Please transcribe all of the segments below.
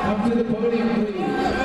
Come to the podium, please.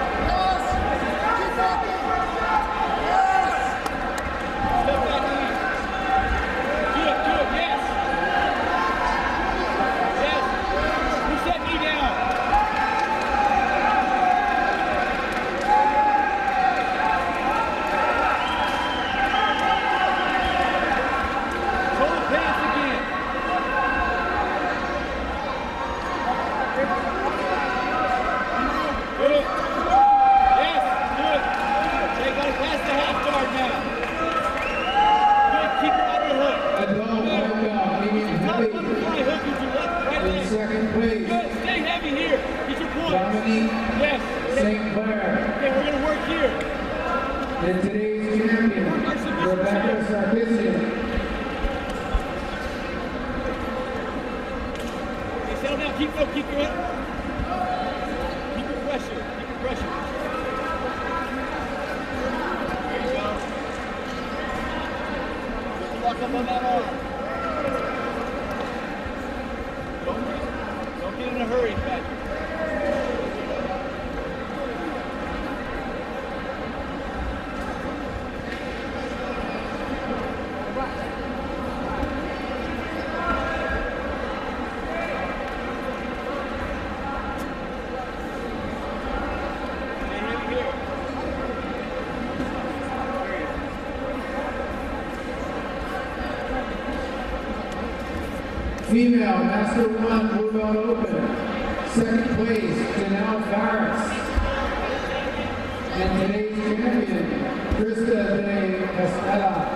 And today's champion, Rebecca. Settle down, keep going. Keep your pressure. There you go. Put the lock up on that arm. Don't get in a hurry, Patrick. Female Master 1 Blue Belt Open. Second place, Janelle Farris. And today's champion, Krista de Castella.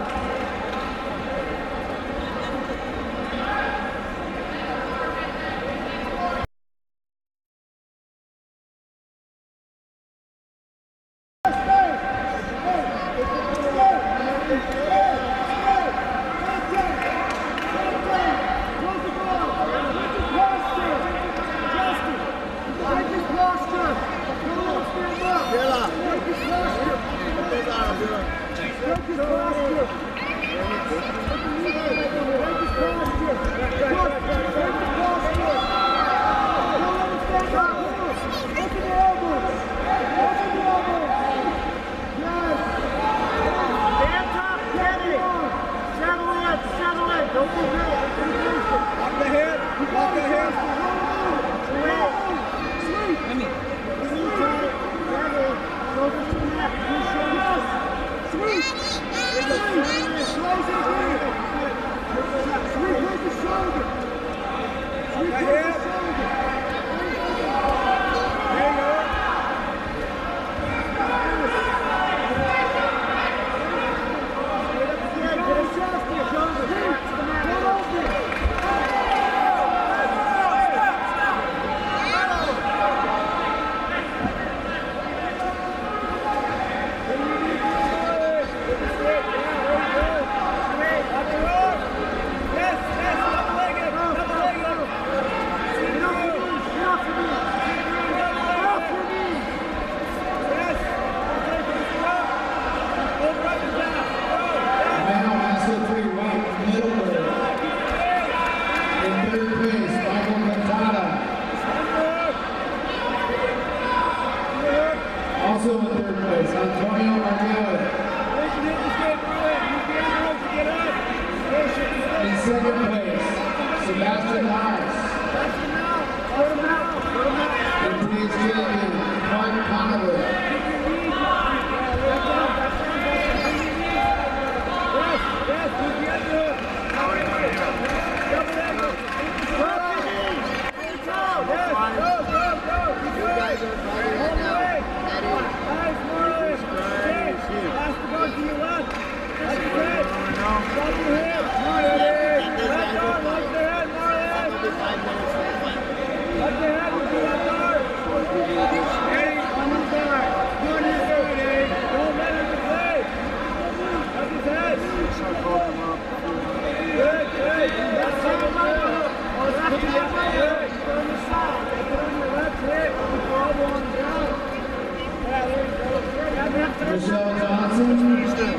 Also in third place, Antonio Marlon. In second place, Sebastian Harris. And today's champion, Mark Conover. Michelle Johnson.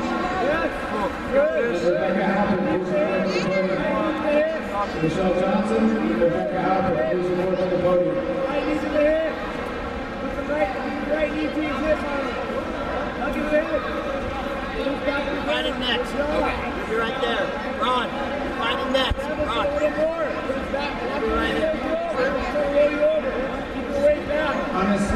Rebecca Halpern, please report to the podium. Michelle Johnson, Rebecca Halpern, please report to the podium.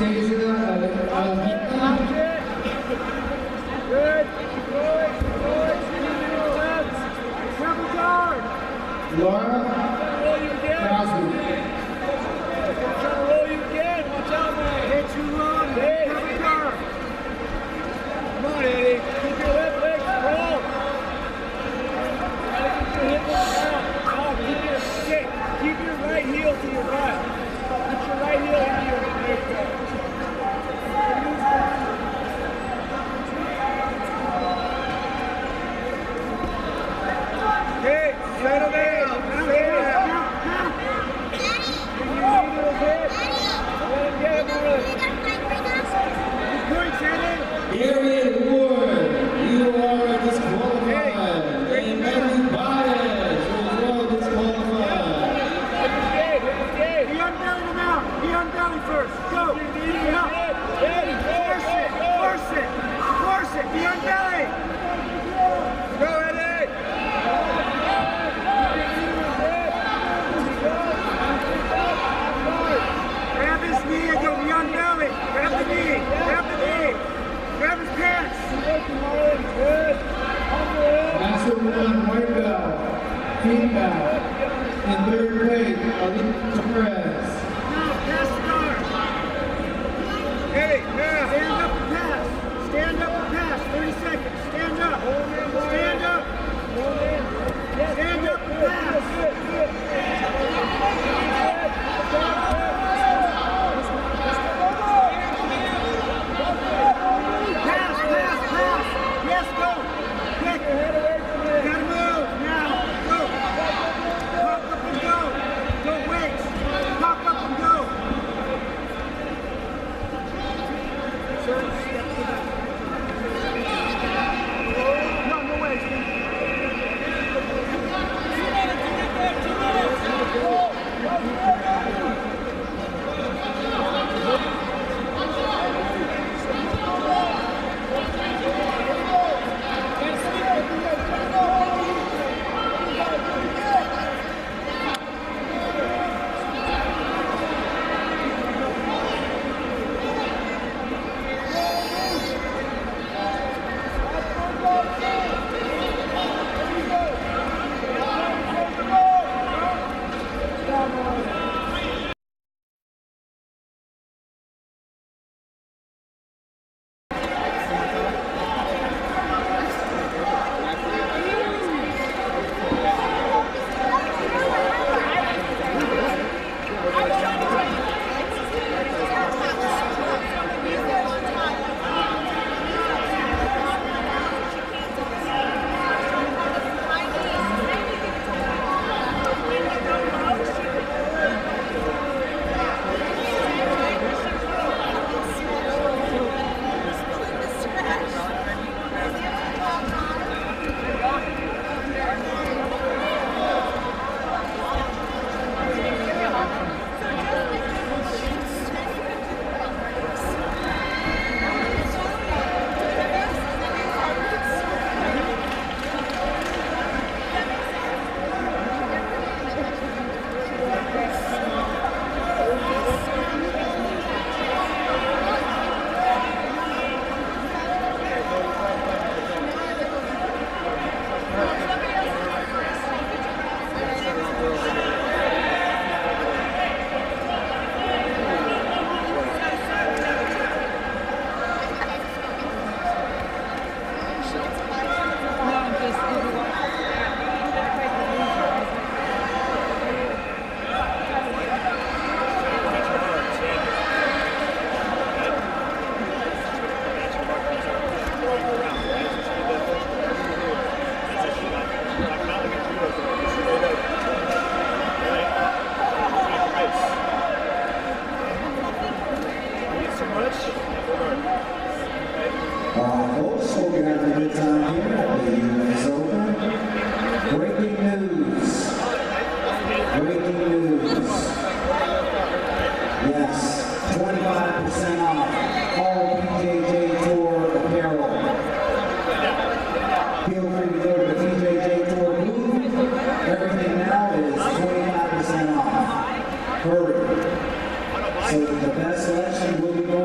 So the best selection will be going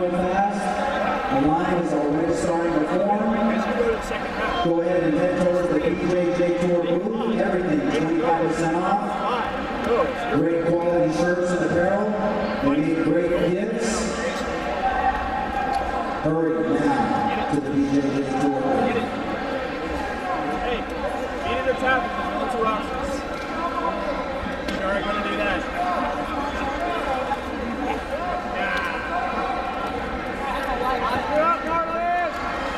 starting to form. Go ahead and head towards the BJJ Tour booth. Everything 25% off. Great quality shirts and apparel. We need great gifts. Hurry now to the BJJ Tour booth. Hey, either tap, there's two options. Sure, I'm gonna do that. You're up, Marlon!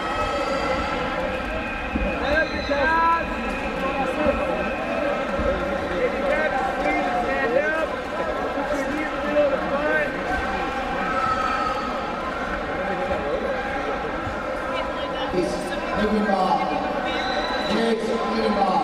Lay up your chest! If you grab your sleeve and stand up, put your knee in the middle of the front. He's moving off. Jake's moving off.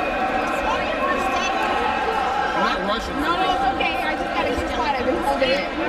No, it's okay. I just got a good spot. I've been holding it.